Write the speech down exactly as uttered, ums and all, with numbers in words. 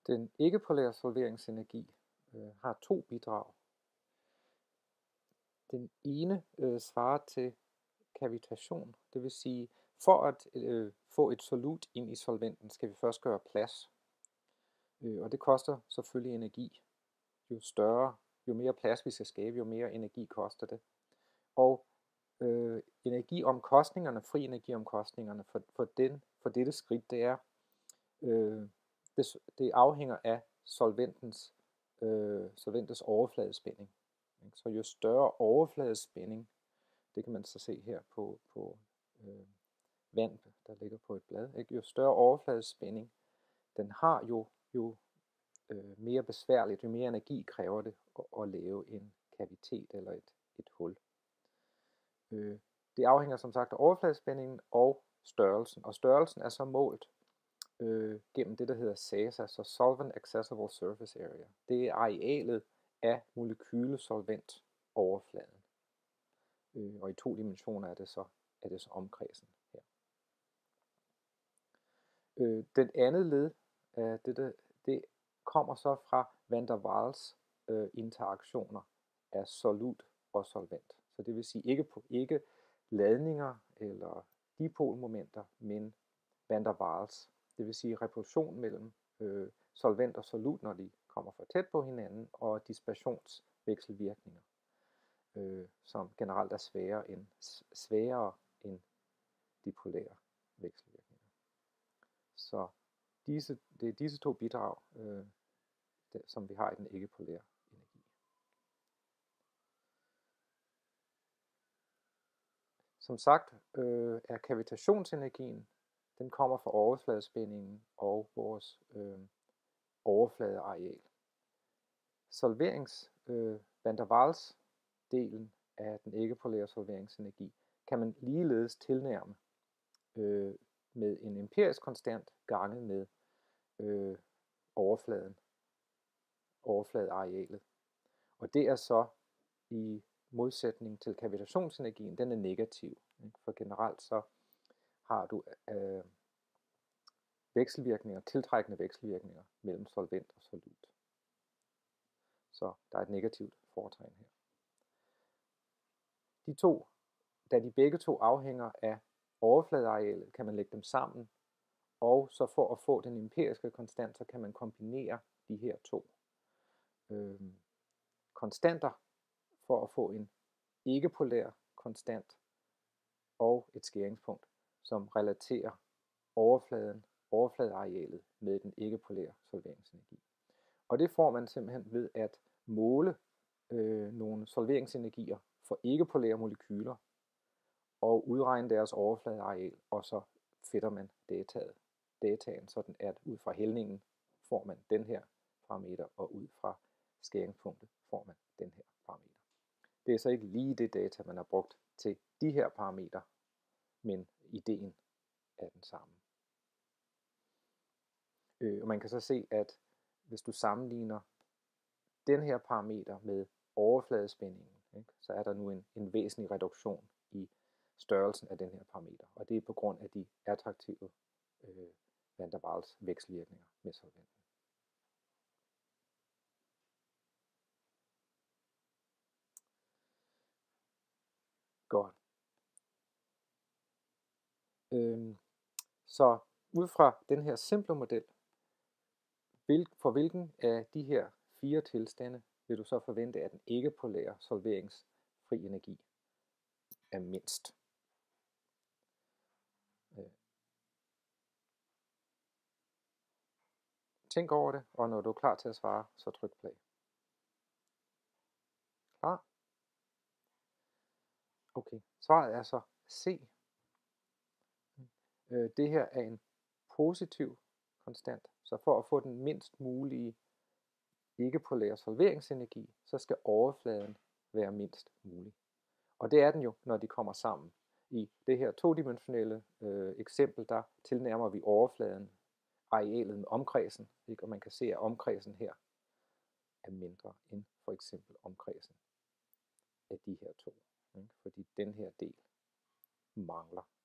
Den ikke-polære solveringsenergi øh, har to bidrag. Den ene øh, svarer til kavitation, det vil sige, for at øh, få et solut ind i solventen, skal vi først gøre plads. Øh, og det koster selvfølgelig energi. Jo større, jo mere plads vi skal skabe, jo mere energi koster det. Og øh, energiomkostningerne, fri energiomkostningerne for, for, den, for dette skridt, det er, øh, det, det afhænger af solventens, øh, solventens overfladespænding. Så jo større overfladespænding, det kan man så se her på, på øh, vand, der ligger på et blad, ikke? Jo større overfladespænding den har, jo, jo øh, mere besværligt, jo mere energi kræver det at, at lave en kavitet eller et, et hul. Øh, det afhænger som sagt af overfladespændingen og størrelsen, og størrelsen er så målt øh, gennem det, der hedder S A S A, så Solvent Accessible Surface Area. Det er arealet af molekylesolvent overfladen. Øh, og i to dimensioner er det så, er det så omkredsen her. Øh, den andet led af det, det kommer så fra van der Waals øh, interaktioner af solut og solvent. Så det vil sige ikke, på, ikke ladninger eller dipolmomenter, men van der Waals. Det vil sige repulsion mellem øh, solvent og solut, når de kommer for tæt på hinanden, og dispersionsvekselvirkninger, øh, som generelt er sværere end, sværere end dipolære vekselvirkninger. Så disse, det er disse to bidrag, øh, det, som vi har i den ikke-polære energi. Som sagt øh, er kavitationsenergien, den kommer fra overfladespændingen og vores øh, overfladeareal. Solverings, øh, van der Waals delen af den ikke-polære solveringsenergi kan man ligeledes tilnærme øh, med en empirisk konstant ganget med øh, overfladen, overfladearealet. Og det er så i modsætning til kavitationsenergien, den er negativ. Ikke? For generelt så har du øh, vekselvirkninger, tiltrækkende vekselvirkninger mellem solvent og solut. Så der er et negativt foretegn her. De to, da de begge to afhænger af overfladearealet, kan man lægge dem sammen, og så for at få den empiriske konstant, så kan man kombinere de her to øh, konstanter for at få en ikke-polær konstant og et skæringspunkt, som relaterer overfladen, overfladearealet med den ikke-polære solveringsenergi. Og det får man simpelthen ved at måle øh, nogle solveringsenergier for ikke-polære molekyler og udregne deres overfladeareal, og så fedter man dataet, dataen, sådan at ud fra hældningen får man den her parameter, og ud fra skæringspunktet får man den her parameter. Det er så ikke lige det data, man har brugt til de her parametre, men ideen er den samme. Øh, og man kan så se, at hvis du sammenligner den her parameter med overfladespændingen, ikke, så er der nu en, en væsentlig reduktion i størrelsen af den her parameter. Og det er på grund af de attraktive øh, van der Waals vekselvirkninger med solventen. Godt. Øhm, så ud fra den her simple model, for hvilken af de her fire tilstande vil du så forvente, at den ikke-polære solveringsfri energi er mindst? Tænk over det, og når du er klar til at svare, så tryk play. Klar? Okay, svaret er så C. Det her er en positiv konstant, så for at få den mindst mulige ikke-polære solveringsenergi, så skal overfladen være mindst mulig. Og det er den jo, når de kommer sammen. I det her todimensionelle øh, eksempel, der tilnærmer vi overfladen arealet med omkredsen, ikke? Og man kan se, at omkredsen her er mindre end for eksempel omkredsen af de her to, ikke? Fordi den her del mangler